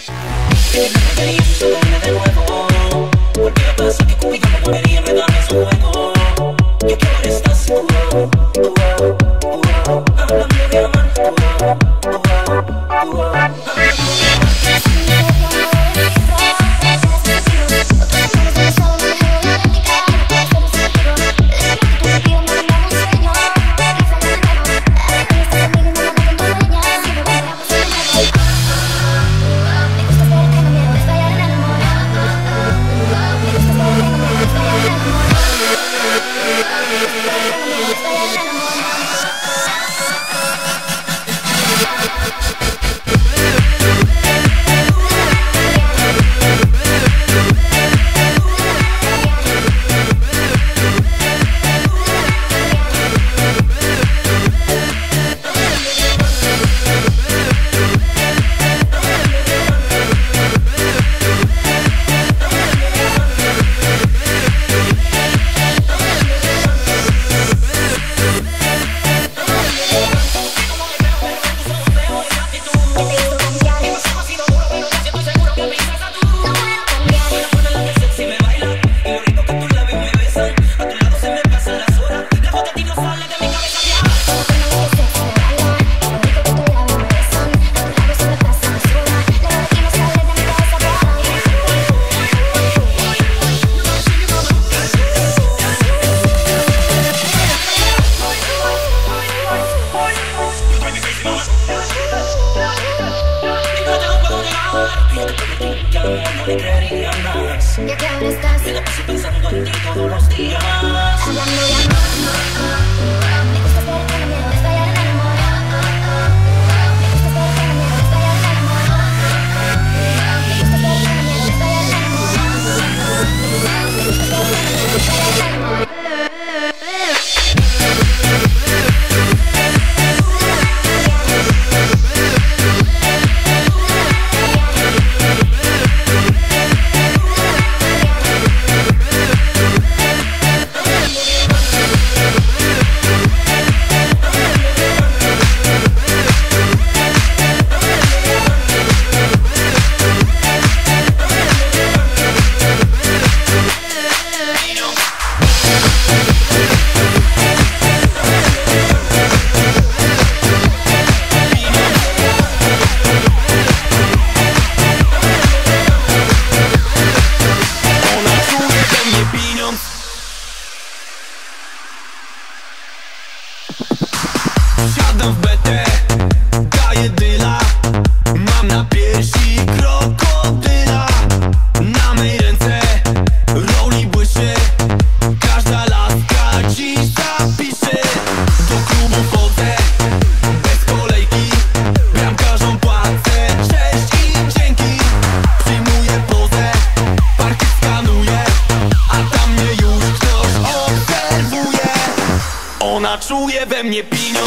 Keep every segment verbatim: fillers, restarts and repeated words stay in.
Czuje we mnie pieniądz,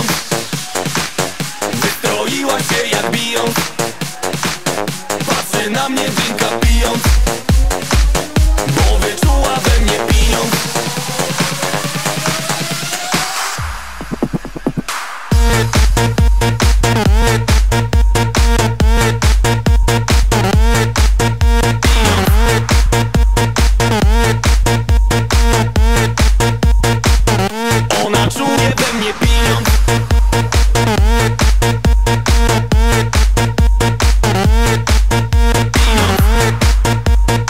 wystroiła się jak bijąc, patrzy na mnie drinka pijąc, bo wyczuła we mnie pieniądz. Ona czuje we mnie pieniądz. Pieniądz.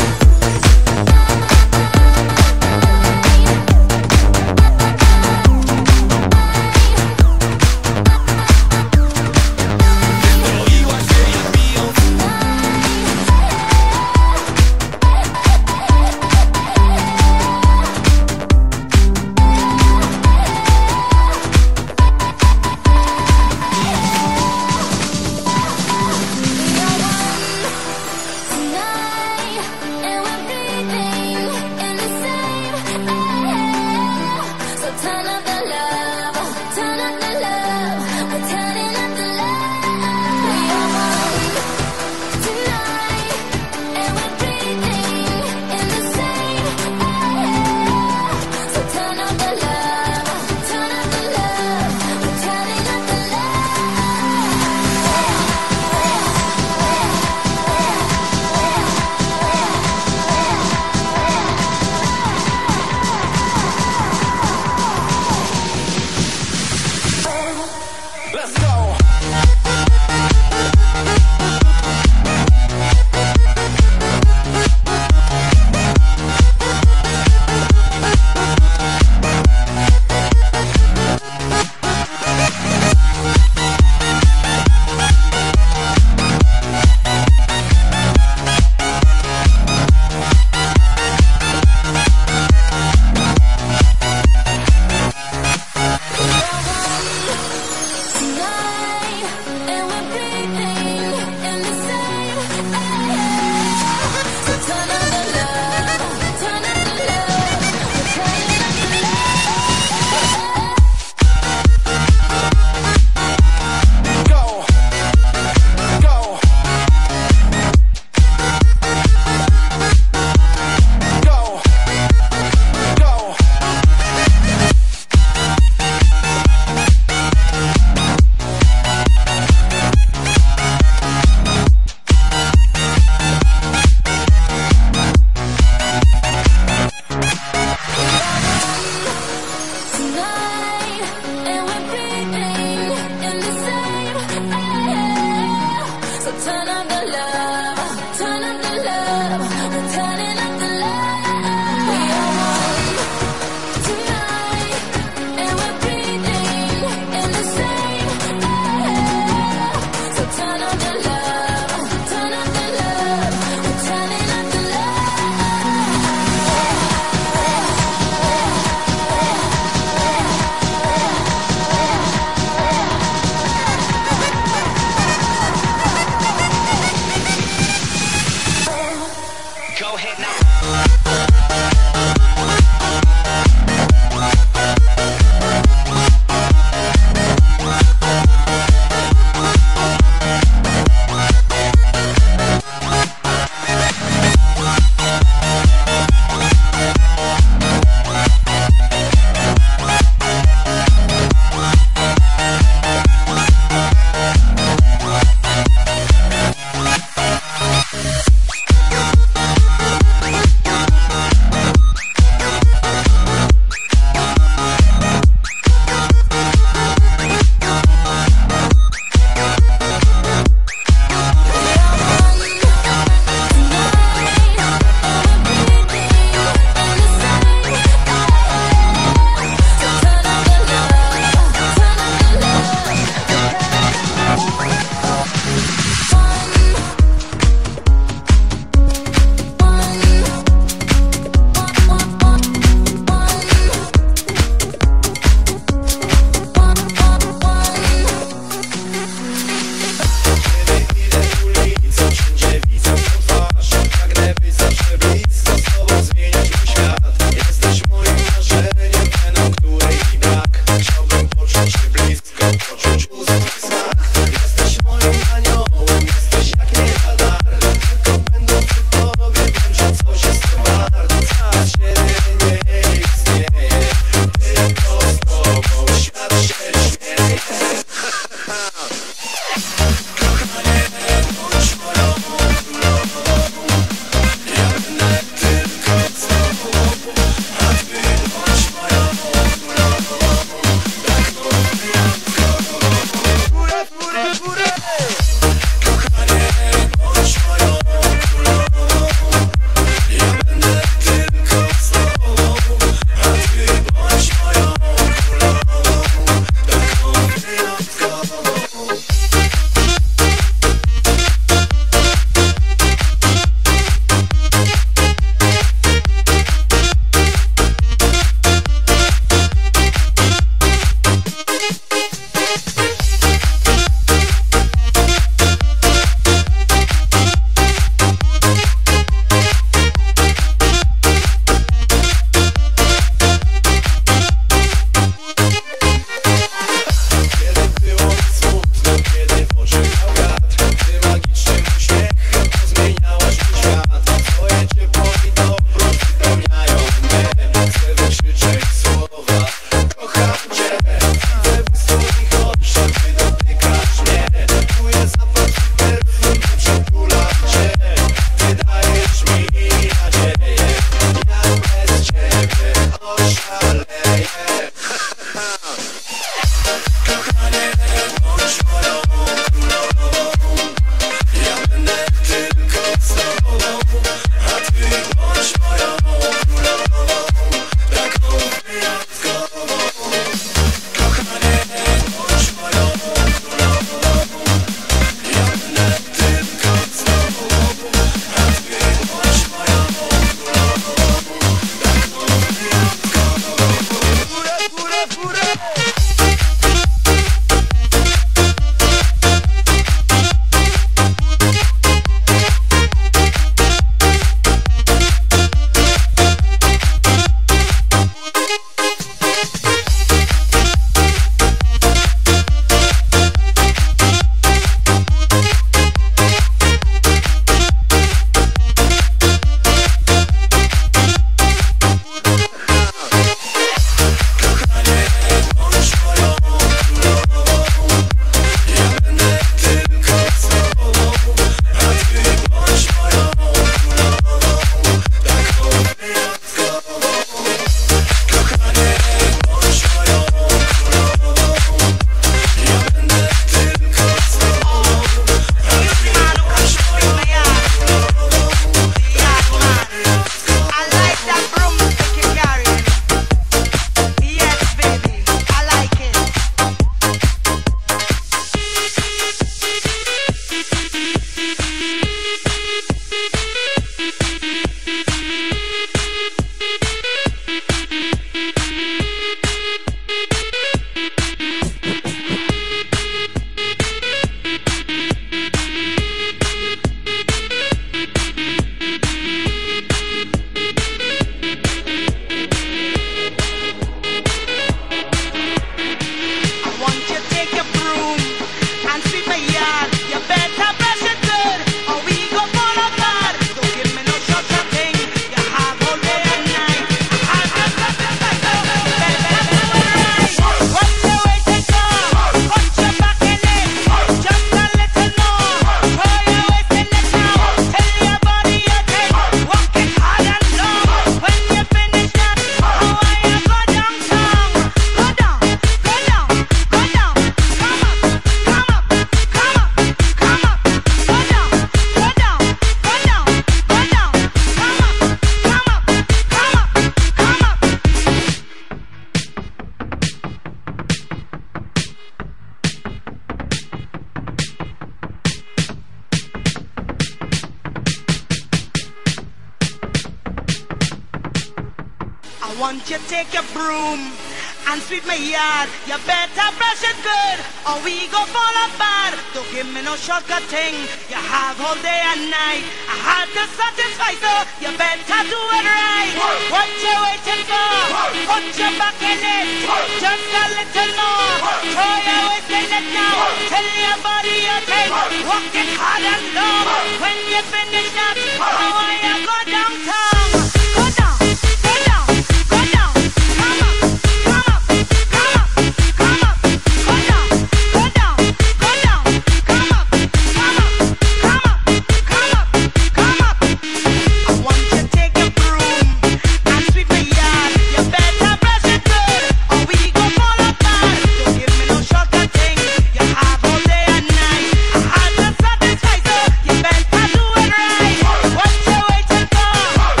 want you take your broom and sweep my yard. You better brush it good or we go fall apart. Don't give me no shortcut thing. You have all day and night. I had to satisfy, so you better do it right. What you waiting for? Put your back in it. Just a little more. Throw your waist in it now. Tell your body you're tight. Walk it hard and long. When you finish that, I want you go downtown. Go down, go down, go down. Come up, come up, come up, come up. Go down, go down, go down. Come up, come up, come up, come up, come up. I want you to take a broom and sweep my yard. You better brush it good or we go fall apart. Don't give me no shortcut thing. You have all day and night. I had to satisfy, so you better do it right. What you waiting for?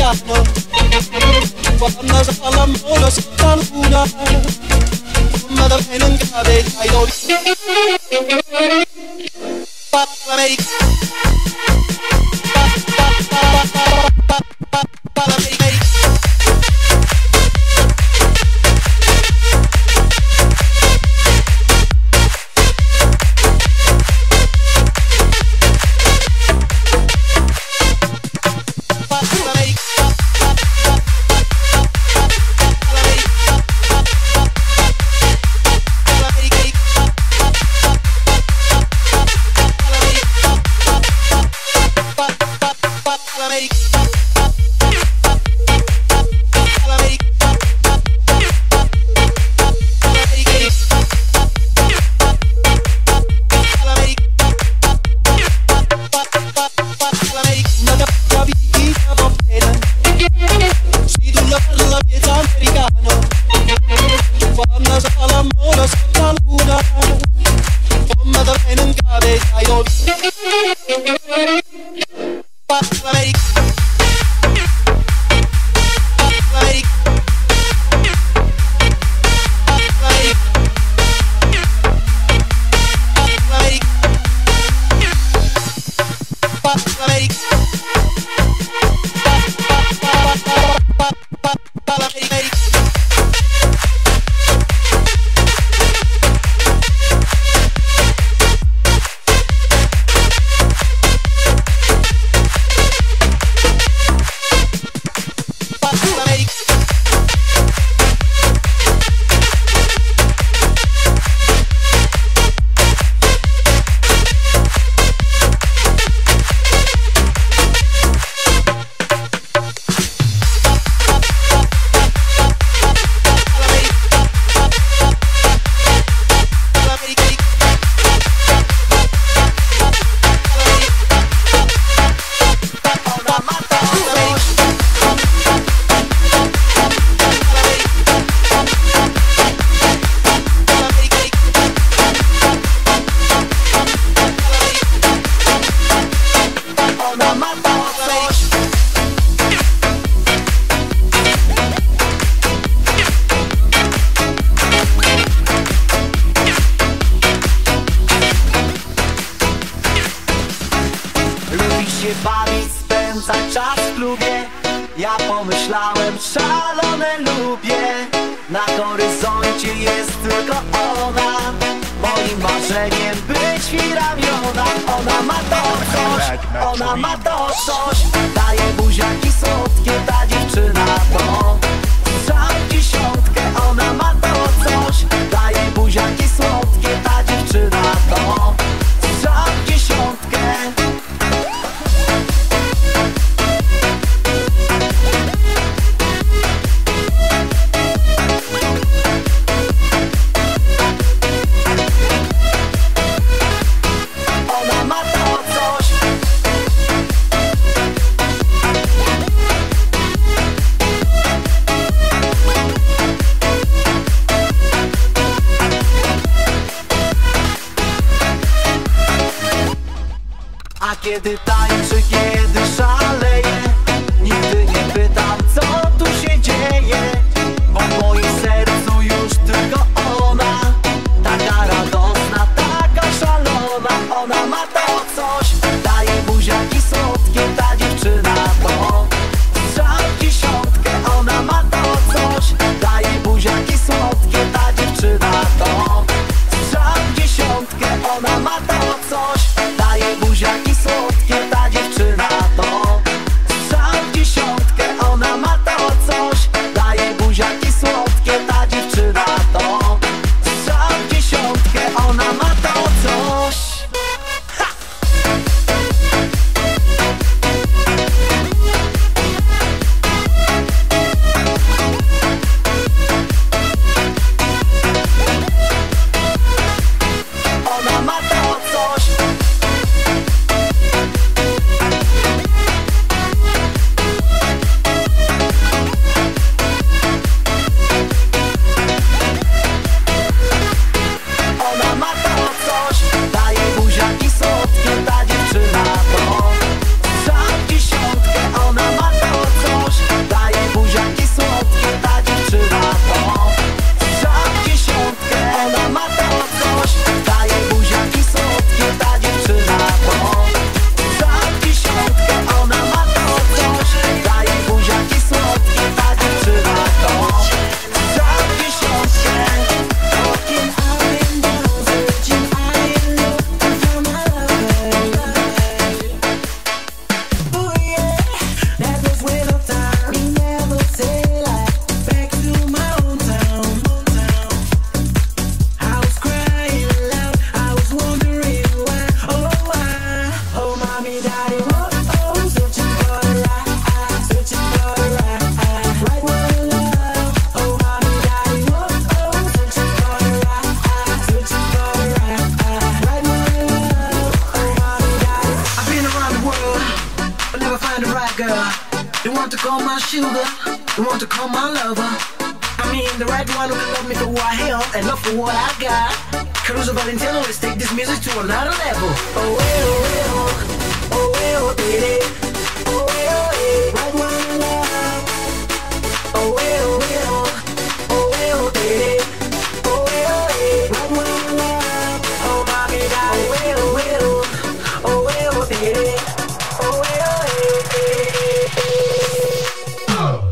americano. Quando si fa l'amore sotto la luna, come da bene in cave ai dori. Papa americano. Ja pomyślałem, szalone lubię. Na horyzoncie jest tylko ona. Moim marzeniem być mi ramiona. Ona ma to coś, ona ma to coś. Daje buziaki słodkie, ta dziewczyna to strzał w dziesiątkę. Ona ma to coś. Daje buziaki słodkie, ta dziewczyna to strzał w dziesiątkę. A kiedy tańczy, kiedy szaleje, nigdy nie pytam, co tu się dzieje, bo w moim sercu już tylko ona. Taka radosna, taka szalona. Ona ma to coś. Daje buziaki słodkie, ta dziewczyna to strzał w dziesiątkę. Ona ma to coś. Daje buziaki słodkie, ta dziewczyna to strzał w dziesiątkę. Ona ma to coś. Daje buziaki słodkie, ta You want to call my sugar, you want to call my lover. I mean the right one who can love me for who I am and love for what I got. Caruso Valentino, let's take this music to another level. Oh well, oh well, oh well, baby. Oh well, hey, right one I love. Oh well, well, oh well, baby. Oh well, hey, right one I love. Oh mommy, daddy, oh well, well, oh well, baby. Oh well, hey, hey, hey, hey. Oh.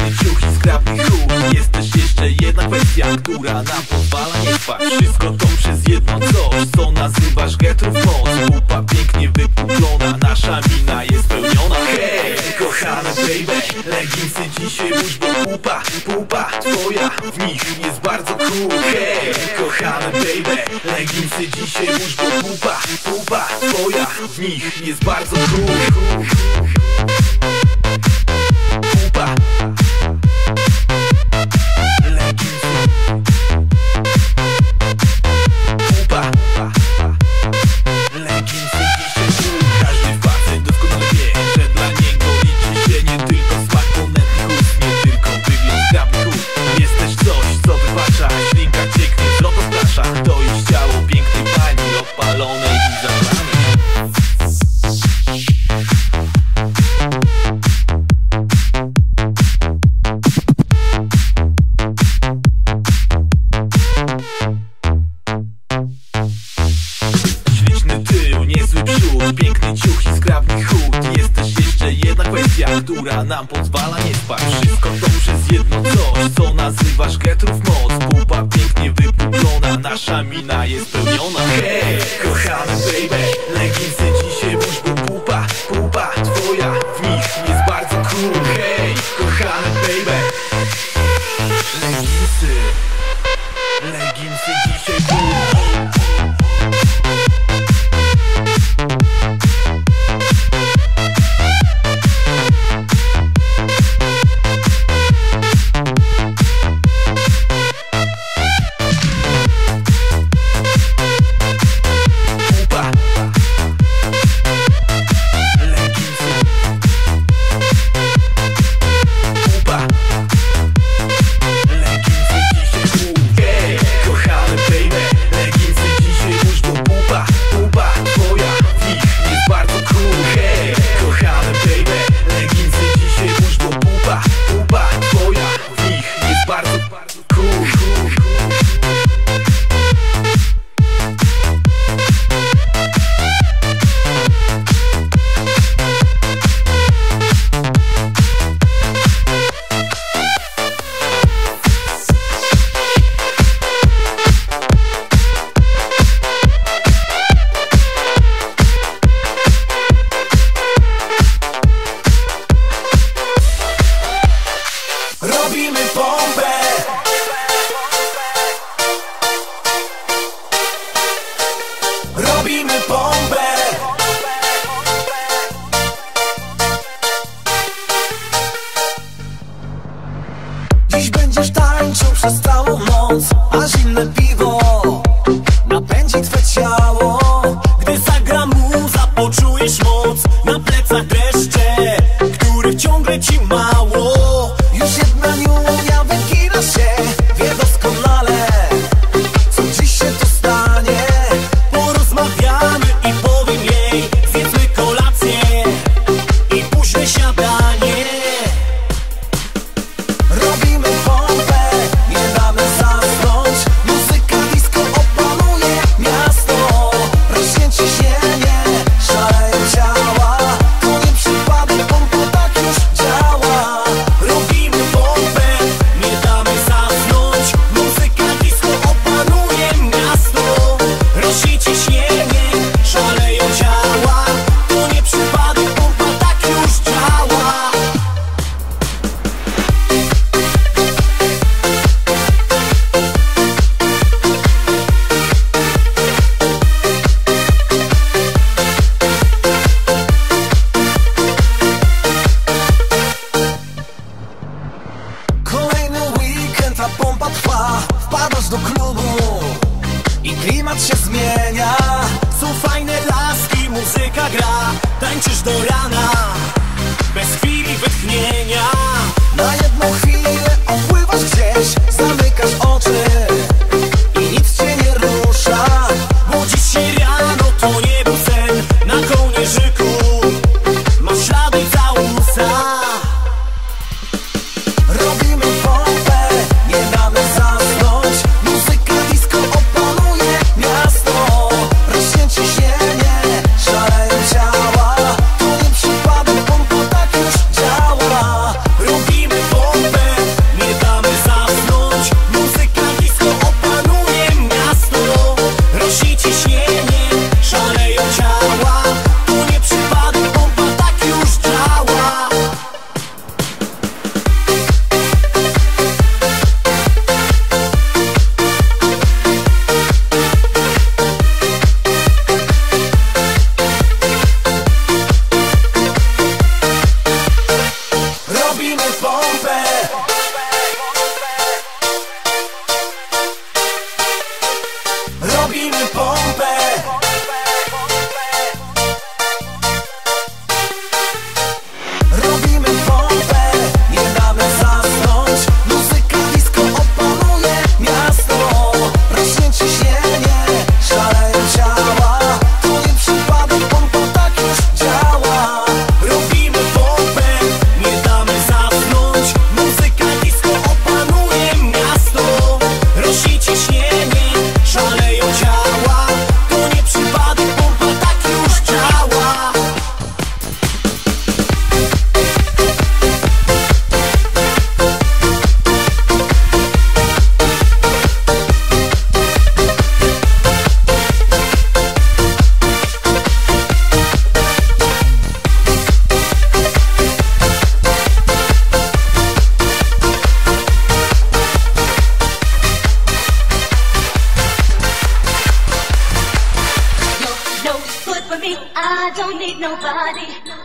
Piękny ciuch i zgrabny chód. Jest też jeszcze jedna kwestia, która nam pozwala nie spać. Wszystko to przez jedno coś, co nazywasz getrów moc. Pupa pięknie wypuklona, nasza mina jest pełniona. Hej, kochane baby, leginsy dzisiaj łódź, bo pupa, pupa twoja w nich jest bardzo cool. Hej, kochane baby, leginsy dzisiaj łódź, bo pupa, pupa twoja w nich jest bardzo cool. Pupa, leginsy, pupa, leginsy dzisiaj cool. Każdy facet doskonale wie, że dla niego liczy się nie tylko smak ponętnych ust, nie tylko wygląd zgrabny chód. Jest też coś, co wybacza, ślinka cieknie, wzrok rozprasza. To już ciało pięknej pani, opalonej i zabranej. Śliczny tył, niezły przód, piękny ciuch i zgrabny chód. Jest też jeszcze jedna kwestia, która nam pozwala nie spać. Wszystko to przez jedno coś, co nazywasz getrów moc. Pupa pięknie wypuklona, nasza mina jest pełniona. Hej, kochane baby, leginsy dzisiaj łódź, bo pupa, pupa twoja w nich jest bardzo cool. Hej, kochane baby, leginsy, leginsy dzisiaj cool. Robimy pompę, robimy pompę. Dziś będziesz tańczył przez całą noc, a zimne piwo napędzi twe ciało. Gdy zagra muza, poczujesz moc, na plecach dreszcze, których ciągle ci mało. Już jedna niunia wygina się, wie doskonale, co dziś się tu stanie. Porozmawiamy i powiem jej, zjedzmy kolację i późne siadanie. Robimy pompę, nie damy zasnąć. Muzyka disco opanuje miasto. Rośnie ciśnienie, szaleją ciała. To nie przypadek, pompa tak już działa. Robimy pompę, nie damy zasnąć. Muzyka disco opanuje miasto. Rośnie ciśnienie, szaleją ciała. To nie przypadek, pompa tak już działa. Kolejny weekend, a pompa trwa. Wpadasz do klubu i klimat się zmienia. Są fajne laski, muzyka gra. Tańczysz do rana, bez chwili wytchnienia. Na jedną chwilę opływasz gdzieś, zamykasz oczy i nic cię nie rusza. Budzisz się rano, to nie był sen. Na kołnierzyku masz ślady całusa. Robimy pompę, nie damy zasnąć. Muzyka disco opanuje miasto. Rośnie ciśnienie, szaleją ciała. To nie przypadek, pompa tak już działa. Robimy pompę,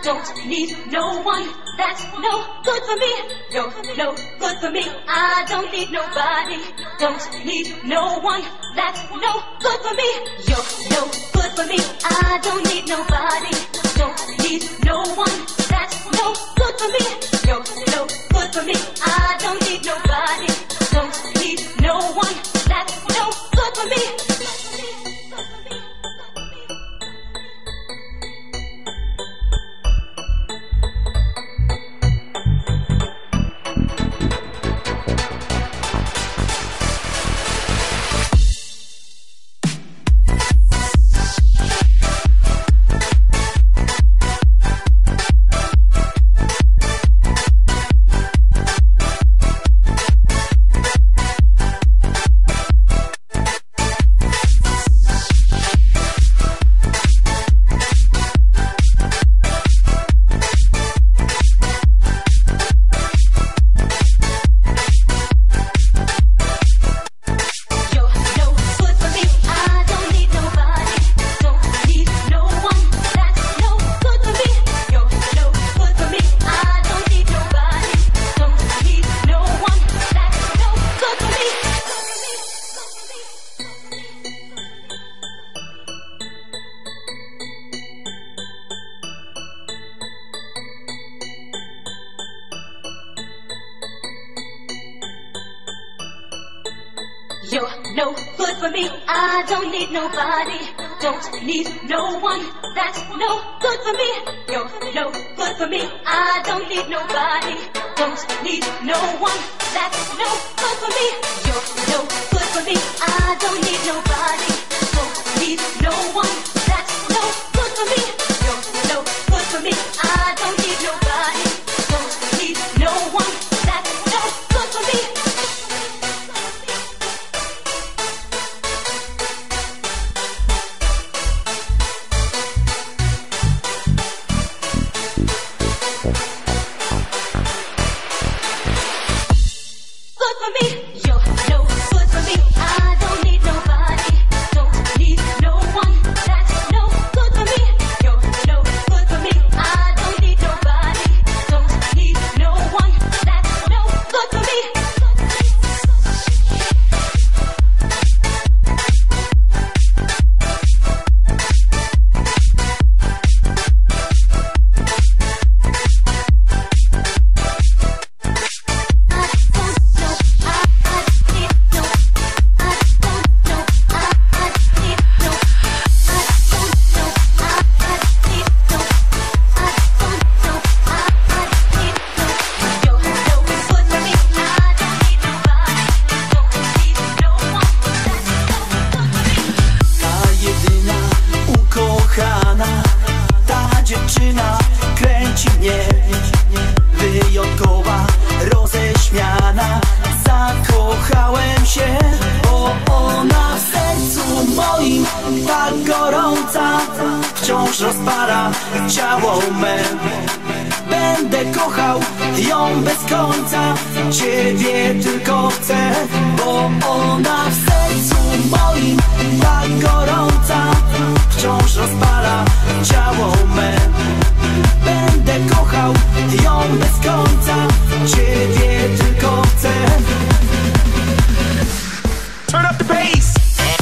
don't need no one. That's no good for me. No, no good for me. I don't need nobody. Don't need no one. That's no good for me. You're no good for me. I don't need nobody. Don't need no one. That's no good for me. You're no good for me. I don't need nobody. Don't need no one. That's no good for me. You're no good for me. I don't need nobody. Don't need no one. That's no good for me. You're no good for me. I don't need nobody. Don't need no one. That's no good for me. You're no good for me. I don't need nobody. Don't need no one. That's no good for me. You're no good for me. I don't need nobody. Don't need no one. That's no good for me. Wciąż rozpala ciało me. Będę kochał ją bez końca. Ciebie tylko chcę, bo ona w sercu moim tak gorąca. Wciąż rozpala ciało me. Będę kochał ją bez końca. Ciebie tylko chcę. Turn up the bass.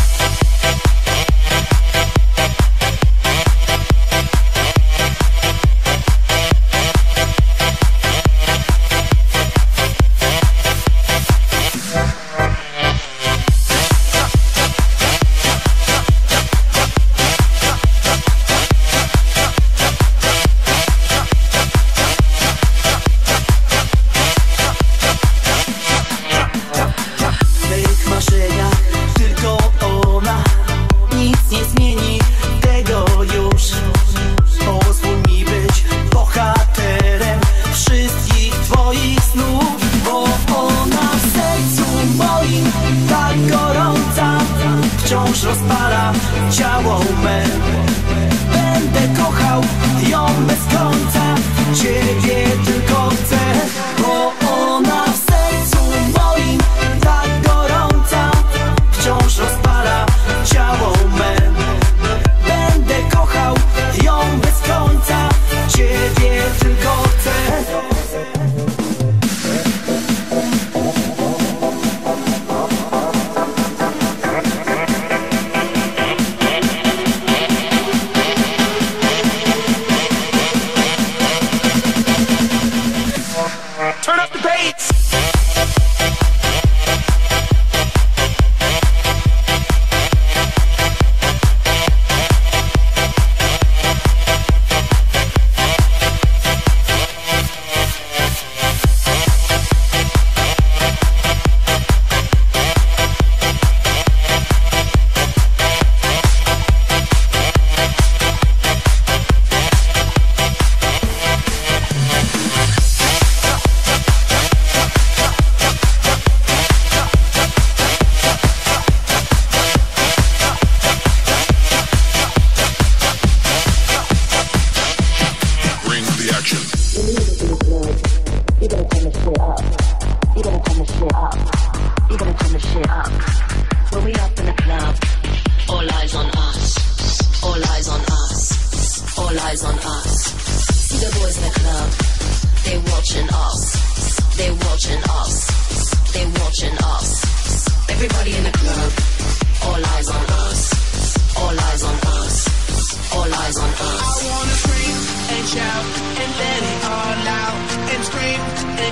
Wciąż rozpala ciało me. Będę kochał ją bez końca. Ciebie tylko chcę, bo ona w sercu moim tak gorąca. Wciąż rozpala ciało me. Będę kochał ją bez końca. Ciebie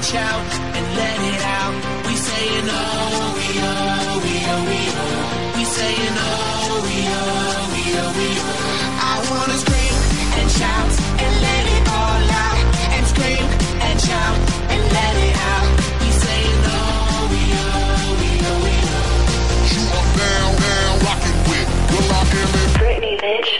and shout and let it out. We saying oh, we oh, we oh, we oh. We saying oh, we oh, we oh, we oh. I wanna scream and shout and let it all out. And scream and shout and let it out. We saying oh, we oh, we oh, we oh. You are now, now rocking with Will I Am it? Britney, bitch.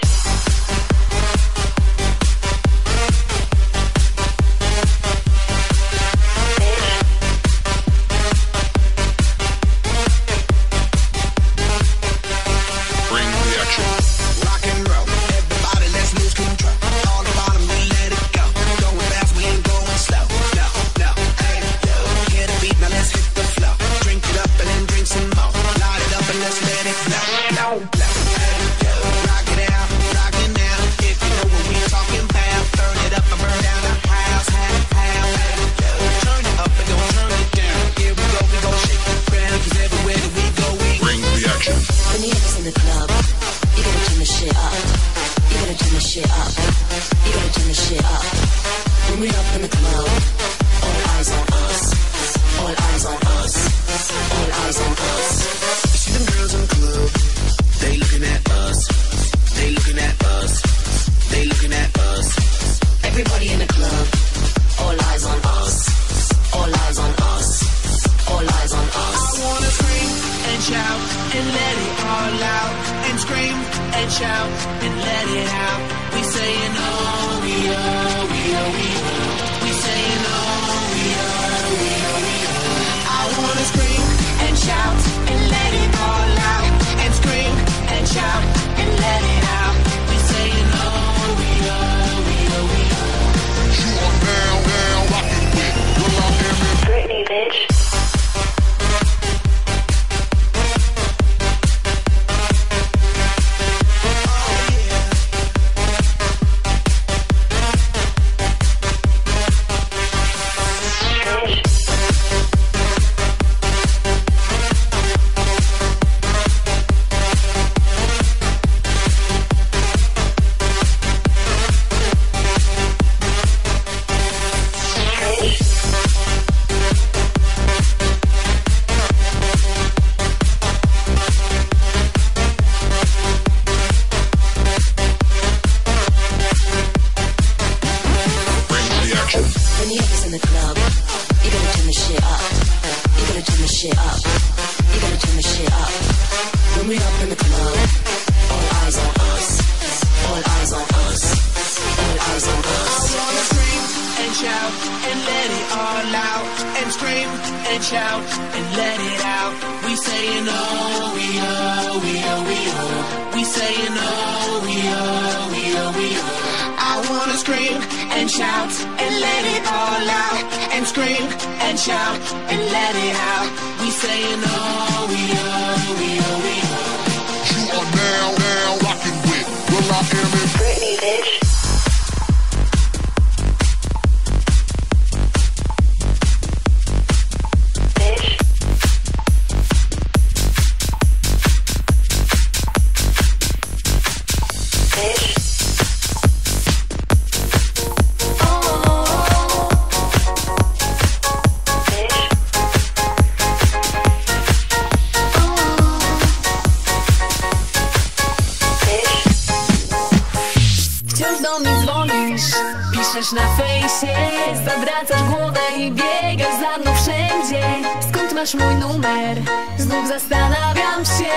Na fejsie zawracasz głowę i biegasz za mną wszędzie. Skąd masz mój numer? Znów zastanawiam się.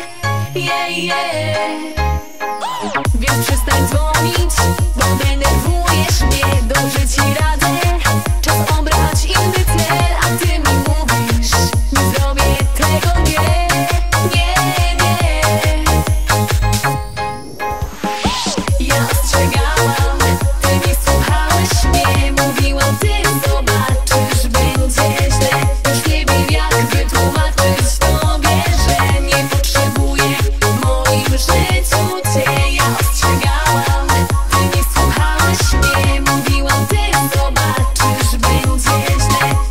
Yeah, yeah. Więc przestań dzwonić, bo denerwujesz mnie. Dobrze ci radzę, czas obrać inny cel. A ty mi mówisz, nie zrobię tego, nie, nie, nie. Ja ostrzegałam, ty nie słuchałeś mnie. Mówiłam, ty zobaczysz, będzie źle. Już nie wiem, jak wytłumaczyć tobie, że nie potrzebuję w moim życiu cię. Ja ostrzegałam, ty nie słuchałeś mnie. Mówiłam, ty zobaczysz, będzie źle.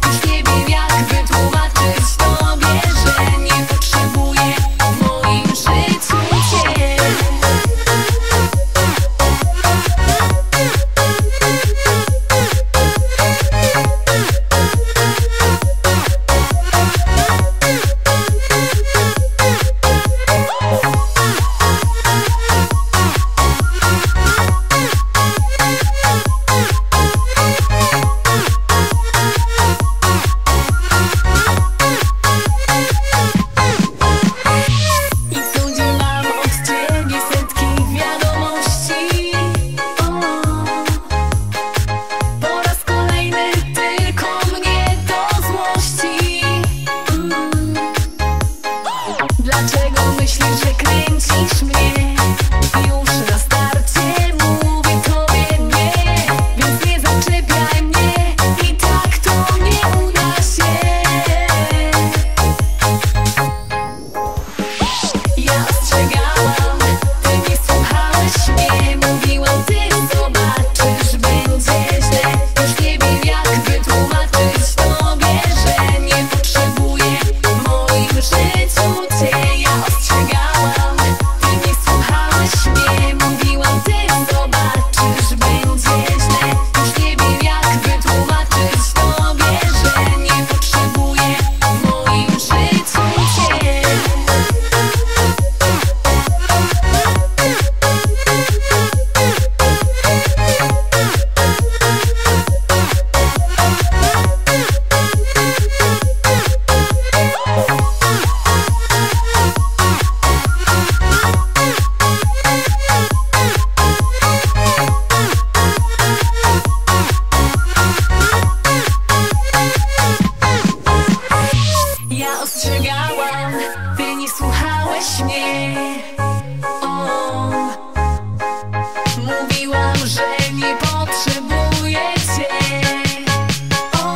ostrzegałam, ty nie słuchałeś mnie. O, mówiłam, że nie potrzebuję cię. O,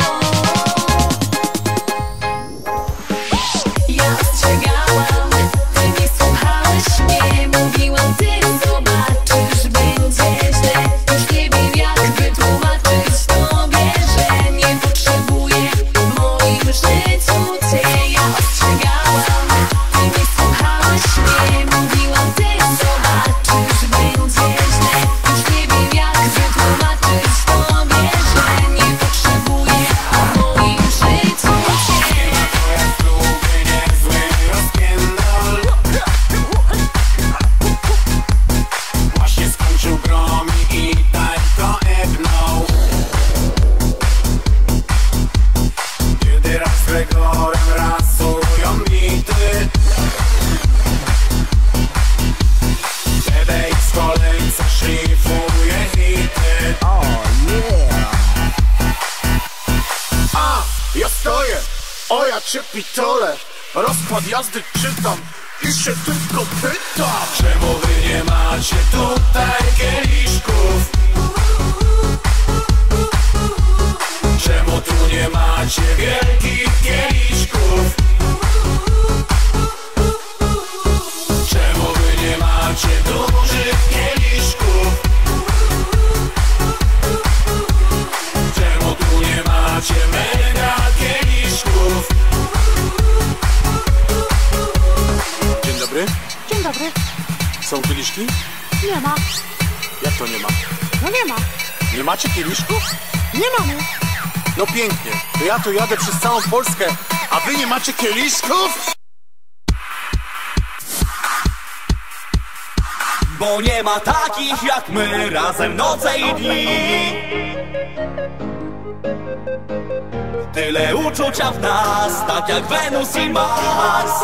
ja ostrzegałam, ty nie słuchałeś mnie. Mówiłam, ty zobaczysz, będzie źle. Już nie wiem, jak wytłumaczyć tobie, że nie potrzebuję w moim życiu cię. Ja ostrzegałam, ty nie słuchałeś mnie. Mówiłam, ty zobaczysz, będzie źle. Już nie wiem, jak wytłumaczyć tobie, że nie potrzebuję w moim życiu cię. Właśnie skończył grom i tak to epnął. Kiedy raz z Gregorem rasują bity, T D X w kolejce szlifuje hity. Oh yeah. A, ja stoję, o ja cię pitole. Rozkład jazdy czytam i się tylko pytam, czemu wy nie macie tutaj kieliszków? Czemu tu nie macie wielkich kieliszków? Czemu wy nie macie dużych kieliszków? Czemu tu nie macie mega kieliszków? Dzień dobry. Dzień dobry. Są kieliszki? Nie ma. Jak to nie ma? No nie ma. Nie macie kieliszków? Nie mamy. No pięknie, to ja tu jadę przez całą Polskę, a wy nie macie kieliszków? Bo nie ma takich jak my, razem noce i dni. Tyle uczucia w nas, tak jak Wenus i Mars.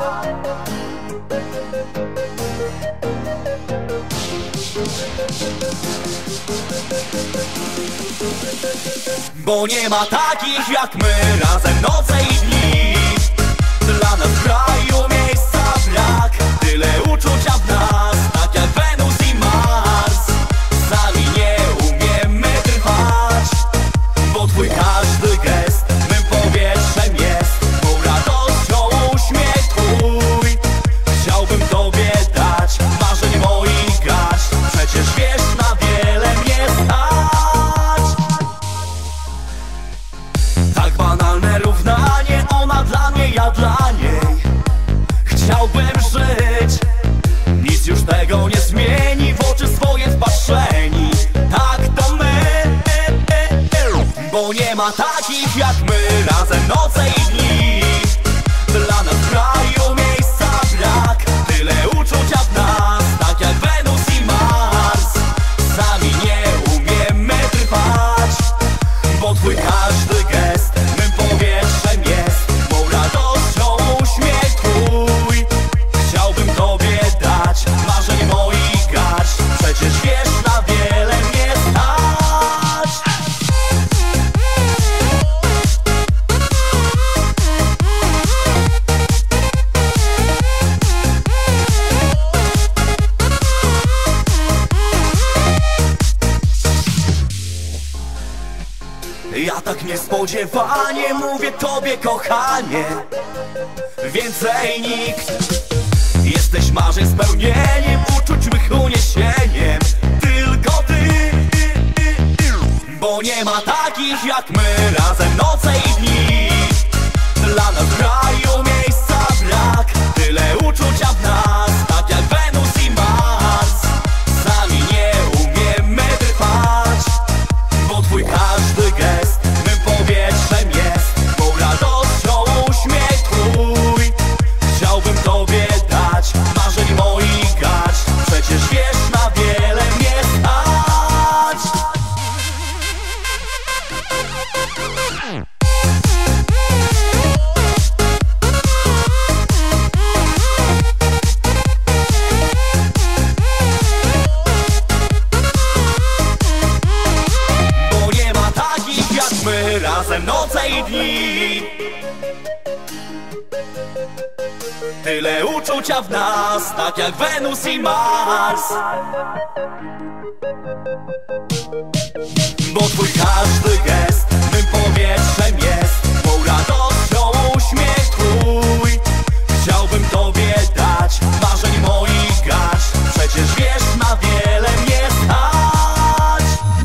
Bo nie ma takich jak my, razem noce i dni. Dla nas w kraju miejsca brak, tyle uczucia w nas, tak jak Wenus i Mars. Sami nie umiemy trwać, bo twój każdy gest mym powietrzem jest. Tą radością uśmiech twój chciałbym tobie dać, marzeń moich gać. Przecież wiesz, na wiele mnie stać. Tak banalne równanie, ona dla mnie, ja dla niej. Chciałbym żyć, nic już tego nie zmieni. W oczy swoje wpatrzeni, tak to my. Bo nie ma takich jak my, razem noce i dni. Dla nas w kraju miejsca brak, tyle uczucia w nas, tak jak Wenus i Mars. Sami nie umiemy trwać, bo twój każdy gest mym powietrzem jest. Mą radością uśmiech twój chciałbym tobie dać, marzeń moich gać. Przecież wiesz, na wiele mnie stać. Ja tak niespodziewanie mówię tobie, kochanie, więcej nikt. Jesteś marzeń spełnieniem, uczuć mych uniesieniem. Tylko ty, bo nie ma takich jak my, razem noce i dni. Dla nas w kraju miejsca brak, tyle uczucia w nas, tak jak Wenus i Mars. Sami nie umiemy trwać, bo twój każdy gest mym powietrzem jest. Tą radością uśmiech twój chciałbym tobie dać, marzeń moich gać. Przecież wiesz, na wiele mnie stać. Tyle uczucia w nas, tak jak Wenus i Mars. Bo twój każdy gest mym powietrzem jest, mą radością uśmiech twój. Chciałbym tobie dać marzeń moich garść, przecież wiesz, na wiele mnie stać.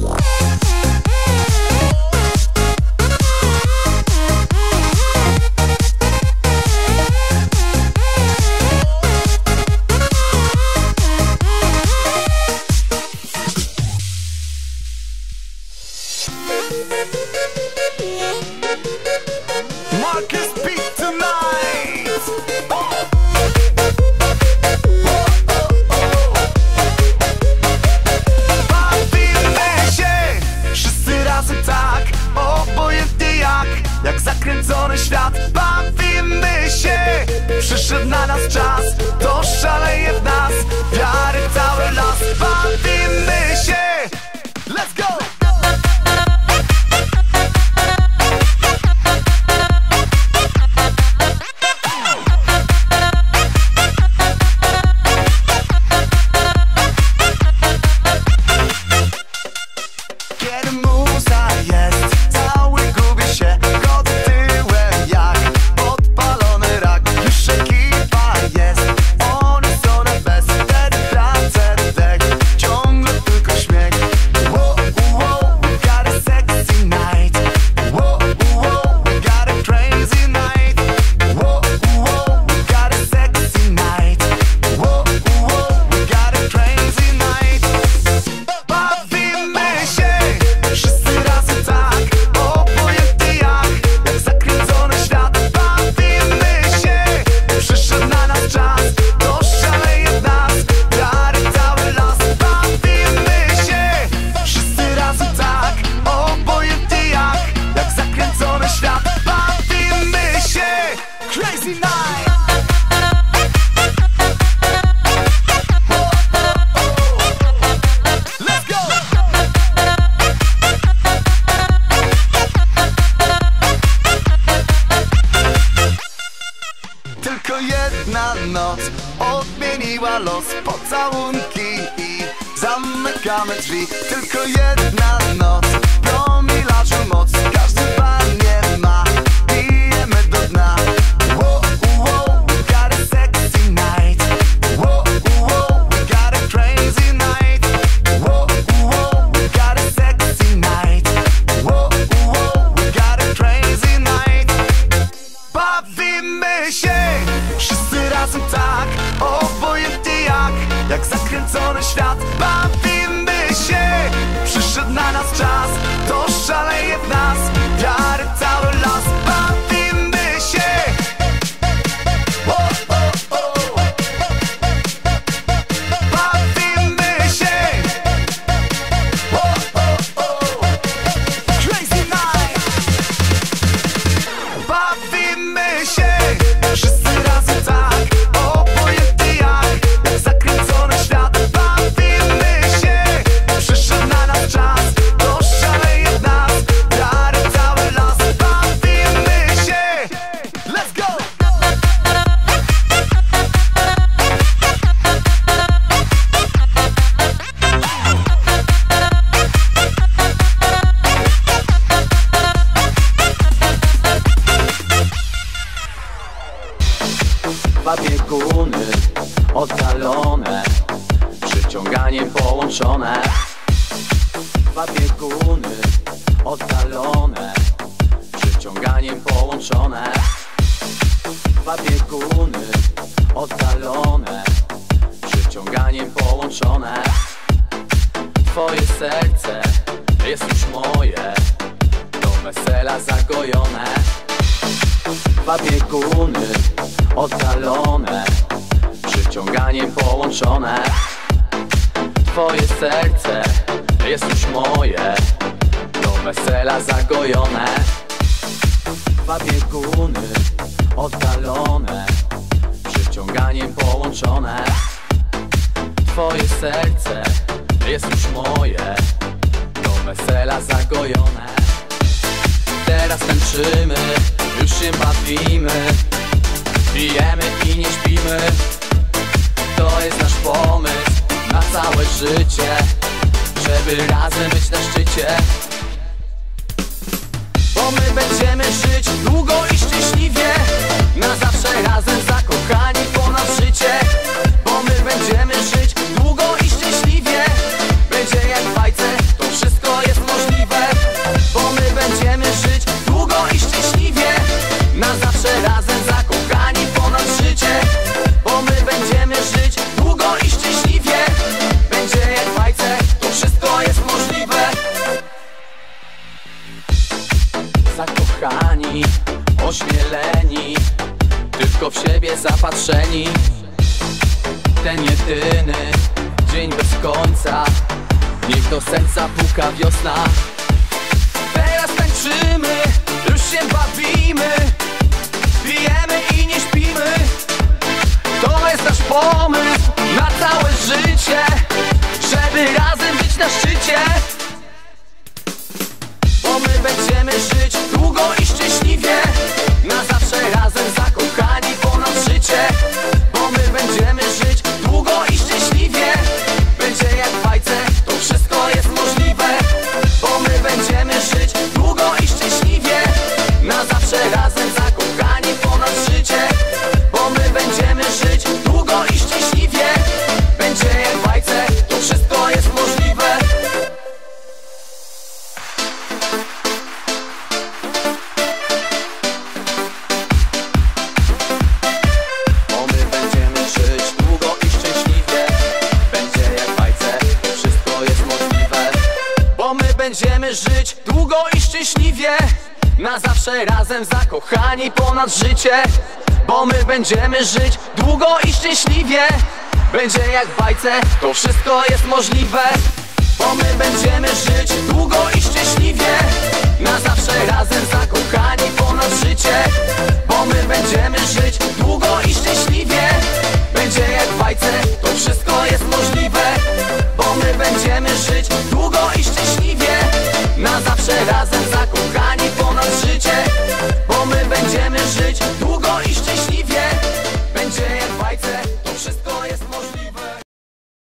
Marcus Beat tonight. Bawimy się wszyscy razem tak, obojętnie jak, jak zakręcony świat. Bawimy się, przyszedł na nas czas, to szaleje w nas, wiary cały las. Bawimy się, let's go! Kiedy muza jest, cały gubię się, chodzę tyłem jak podpalony rak. Już ekipa jest, oni są na bez, wtedy tracę dech, ciągle tylko śmiech. Wow, wow, we got a sexy night. Wow, wow, we got a crazy night. Wow, wow, we got a sexy night. Wow, wow, we got a crazy night. Bawimy się wszyscy razem tak, obojętnie jak, jak zakręcony świat. Bawimy się, przyszedł na nas czas, to szaleje w nas, wiary cały las. Bawimy się wszyscy razem tak, obojętnie jak, jak zakręcony świat. Bawimy się, crazy night. Let's go! Tylko jedna noc odmieniła los, pocałunki i zamykamy drzwi. Tylko jedna noc, promilażu moc, każdy bar nie ma, pijemy do dna. Wow, wow, we got a sexy night. Wow, wow, we got a crazy night. Wow, wow, we got a sexy night. Wow, wow, we got a crazy night. Bawimy się wszyscy razem tak, obojętnie jak, jak zakręcony świat. Bawimy się, przyszedł na nas czas, to szaleje w nas, wiary cały las. Bawimy się. O, o, o. Bawimy się. O, o, o. Crazy night. Bawimy się wszyscy razem tak, obojętnie jak, jak zakręcony świat. Bawimy się, przyszedł na nas czas, to szaleje w nas, wiary cały las. Bawimy się, let's go! Dwa bieguny oddalone, przyciąganiem połączone. Dwa bieguny oddalone, przyciąganiem połączone. Dwa bieguny oddalone, przyciąganiem połączone. Twoje serce jest już moje, do wesela zagojone. Dwa bieguny oddalone, przyciąganiem połączone. Twoje serce jest już moje, do wesela zagojone. Dwa bieguny oddalone, przyciąganiem połączone. Twoje serce jest już moje, do wesela zagojone. Teraz tańczymy, już się bawimy, pijemy i i nie śpimy. To jest nasz pomysł na całe życie, żeby razem być na szczycie. Bo my będziemy żyć długo i szczęśliwie, na zawsze razem zakochani ponad życie. Bo my będziemy żyć długo i szczęśliwie, będzie jak w bajce, to wszystko jest możliwe. Bo my będziemy żyć długo i szczęśliwie, na zawsze razem zakochani ponad życie. Bo my będziemy żyć długo i szczęśliwie, będzie jak w bajce, to wszystko jest możliwe. Zakochani, ośmieleni, tylko w siebie zapatrzeni. Ten jedyny dzień bez końca, niech do serca puka wiosna. Teraz tańczymy, już się bawimy, pijemy i nie śpimy. To jest nasz pomysł na całe życie, żeby razem być na szczycie. Bo my będziemy żyć długo i szczęśliwie, na zawsze razem zakochani ponad życie. Bo my będziemy żyć długo i szczęśliwie, będzie jak w bajce, to wszystko jest możliwe. Bo my będziemy żyć długo i szczęśliwie, na zawsze razem zakochani ponad życie. Bo my będziemy żyć długo i szczęśliwie, będzie jak w bajce, to wszystko jest możliwe. Bo my będziemy żyć długo i szczęśliwie, będzie jak w bajce, to wszystko jest możliwe. Bo my będziemy żyć długo i szczęśliwie, na zawsze razem zakochani ponad życie. Bo my będziemy żyć długo i szczęśliwie, będzie jak w bajce, to wszystko jest możliwe. Bo my będziemy żyć długo i szczęśliwie, na zawsze razem zakochani ponad życie. Bo my będziemy żyć długo i szczęśliwie, będzie jak w bajce, to wszystko jest możliwe. Bo my będziemy żyć długo i szczęśliwie.